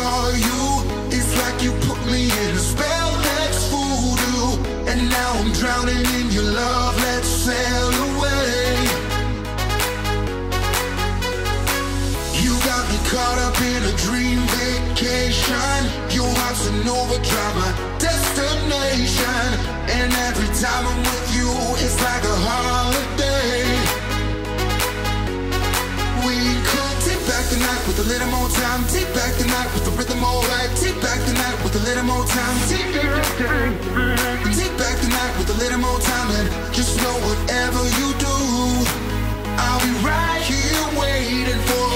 call you. It's like you put me in a spell that's voodoo. And now I'm drowning in your love, let's sail away. You got me caught up in a dream vacation. Your heart's an overdrive, my destination. And every time I'm with you, it's like a holiday. We could take back the night with a little more time. Take back the night with the rhythm alright. Take back the night with a little more time. Take back the night with a little more time. And just know whatever you do, I'll be right here waiting for